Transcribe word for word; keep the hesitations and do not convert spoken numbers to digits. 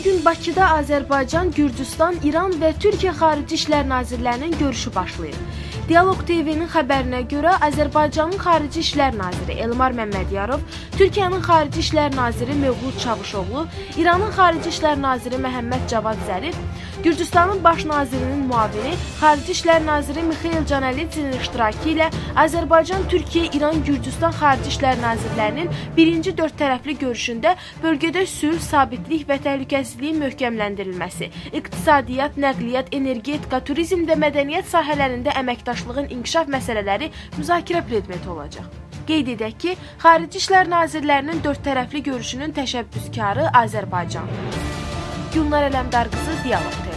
gün Bakıda Azərbaycan, Gürcüstan, İran və Türkiyə Xarici İşlər Nazirlərinin görüşü başlayıb. Dialog T V-nin xəbərinə görə Azərbaycanın Xarici İşlər Naziri Elmar Məmmədiyarov, Türkiyənin Xarici İşlər Naziri Mevlud Çavuşoğlu, İranın Xarici İşlər Naziri Məhəmməd Cavad Zərif, Gürcüstanın Baş Nazirinin müavini Xarici İşlər Naziri Mixail Canalidzinin iştirakı ilə Azərbaycan, Türkiyə, İran, Gürcüstan Xarici İşlər Nazirlərinin birinci dörd tərəfli görüşündə bölgədə sülh, sabitlik və təhlükəsizliyin möhkəmləndirilməsi, iqtisadiyyat, nəqliyyat, energetika, turizm və mədəniyyət sahələrində əməkdaşlığın inkişaf məsələləri müzakirə predmeti olacaq. Qeyd edək ki, Xarici İşlər Nazirlərinin dörd tərəfli görüşünün təşəbbüskarı Azərbaycandır. Gülnar Ələmdar qızı, Dialog T V.